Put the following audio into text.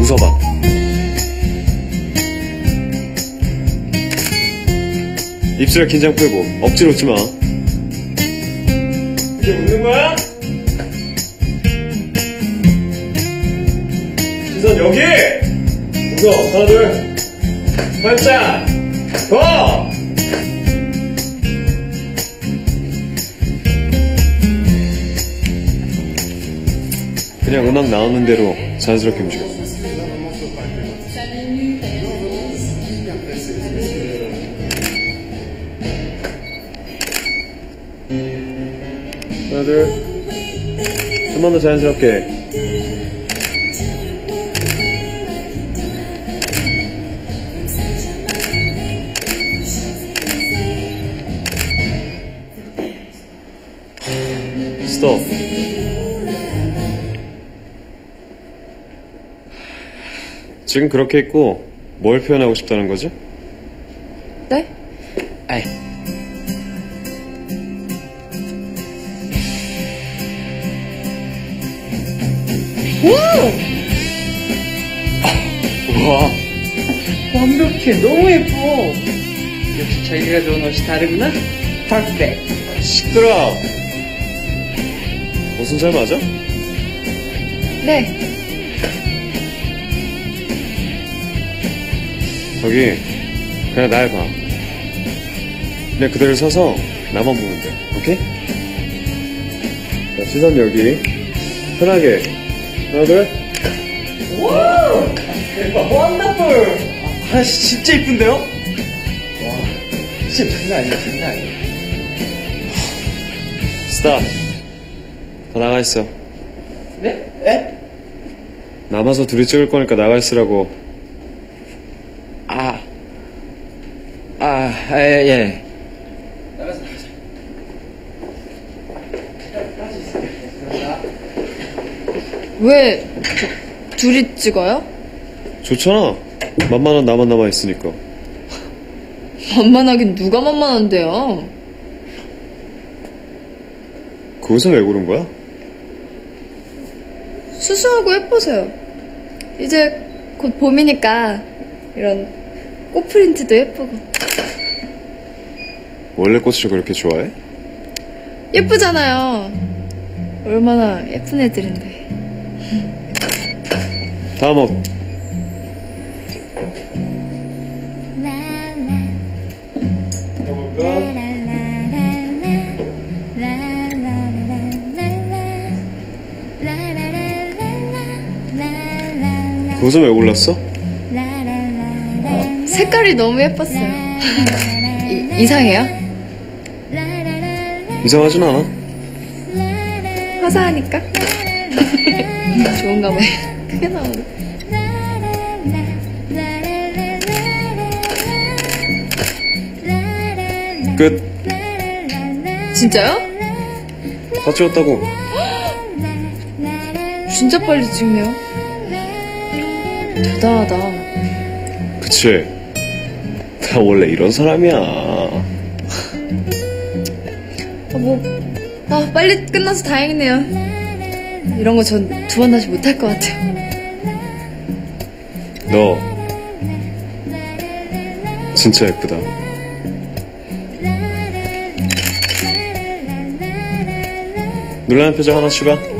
웃어봐. 입술에 긴장 풀고 억지로 웃지 마. 이제 웃는 거야? 시선 여기! 웃어. 하나, 둘. 반짝! 더! 그냥 음악 나오는 대로 자연스럽게 움직여. 하나, 둘. 좀만 더 자연스럽게. 스톱. 지금 그렇게 있고 뭘 표현하고 싶다는 거지? 네? 아이. 와. 완벽해. 너무 예뻐. 역시 자기가 좋은 옷이 다르구나. 퍼펙트. 시끄러. 옷은 잘 맞아? 네. 저기 그냥 날 봐. 그냥 그대로 서서 나만 보면 돼. 오케이? 자, 시선 여기. 편하게. 하나, 둘. 와우! 대박. 원더풀. 아저씨 진짜 이쁜데요? 와, 진짜 장난 아니야, 장난 아니야. 스탑. 다 나가 있어. 네? 에? 남아서 둘이 찍을 거니까 나가 있으라고. 예. 왜 둘이 찍어요? 좋잖아. 만만한 나만 남아 있으니까. 만만하긴 누가 만만한데요? 그 옷은 왜 고른 거야? 수수하고 예뻐서요. 이제 곧 봄이니까 이런 꽃 프린트도 예쁘고. 원래 꽃을 그렇게 좋아해? 예쁘잖아요. 얼마나 예쁜 애들인데. 다음 옷. 그 옷은 왜 골랐어? 색깔이 너무 예뻤어요. 이상해요? 이상하진 않아. 화사하니까? 좋은가 봐요. 크게 나오네. 끝. 진짜요? 다 찍었다고. 진짜 빨리 찍네요. 대단하다. 그치. 나 원래 이런 사람이야. 빨리 끝나서 다행이네요. 이런 거 전 두 번 다시 못할 것 같아요. 너 진짜 예쁘다. 놀라는 표정 하나 추가.